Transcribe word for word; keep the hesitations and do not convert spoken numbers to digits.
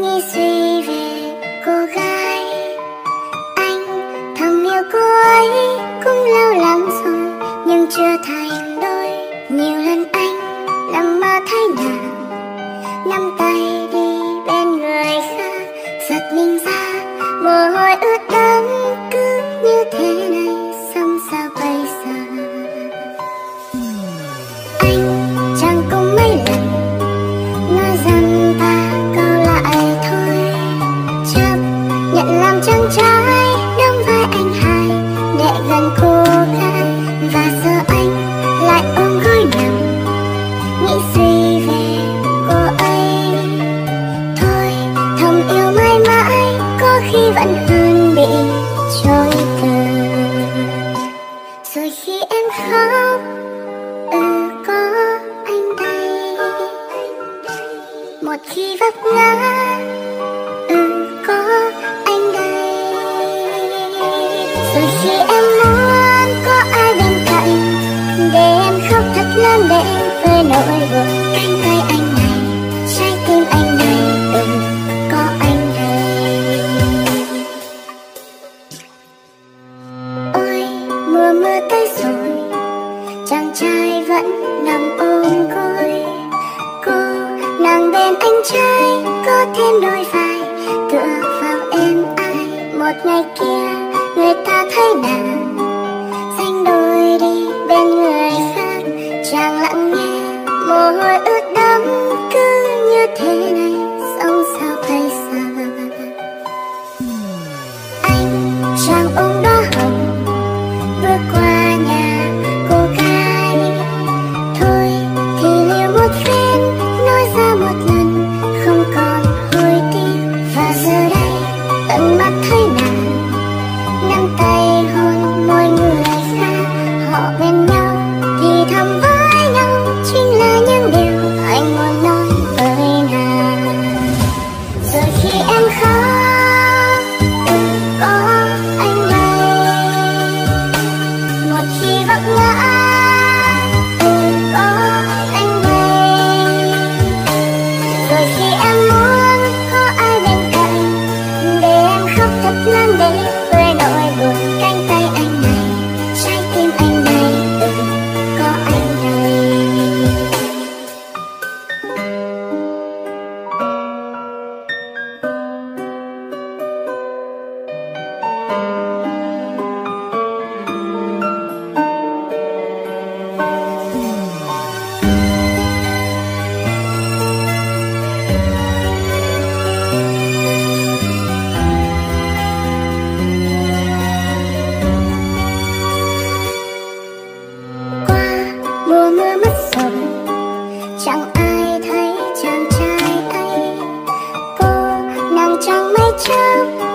nghĩ suy về cô gái anh thầm yêu cô ấy cũng lâu lắm rồi nhưng chưa thành đôi. Nhiều lần anh nằm mơ thấy nàng nắm tay đi bên người khác, giật mình ra mồ hôi ướt đẫm cứ như thế này xong sao bây giờ. Anh chẳng cũng mấy lần nói rằng ta câu lại thôi, chấp nhận làm chàng trai đóng vai anh hai nhẹ gần cô gái. Và giờ anh lại ôm gối nằm nghĩ suy về cô ấy. Thôi thầm yêu mãi mãi có khi vẫn hơn bị trôi từ. Rồi khi em khóc ừ có anh đây, một khi vấp ngã ừ có anh đây. Rồi khi em muốn có ai bên cạnh để em khóc thật lớn để em vơi nỗi buồn, cánh tay anh này trái tim anh này ừ có anh đây. Ôi mùa mưa tới rồi chàng trai vẫn nằm ôm gối, cô nàng bên anh trai có thêm đôi vai tựa vào êm ai. Một ngày kia người ta thấy nàng xanh đôi đi bên người khác, chàng lặng nghe mồ hôi ướt đẫm cứ như thế này xong sao bây giờ. Anh chàng ôm đóa hồng bước qua nhà cô gái, thôi thì liều một phen nói ra một lần không còn hối tiếc. Và giờ đây tận mắt thấy nàng nắm tay hôn môi người khác, họ bên nhau thì thầm với nhau chính là những điều anh muốn nói với nàng. Rồi khi em khóc ừ có anh đây, một khi vấp ngã ừ có anh đây. Rồi khi em muốn có ai bên cạnh để em khóc thật lớn để vơi nỗi buồn, cánh tay anh này trái tim anh này ừ có anh đây. Qua mùa mưa mất rồi chẳng ai thấy chàng trai ấy, cô nàng chẳng mấy chốc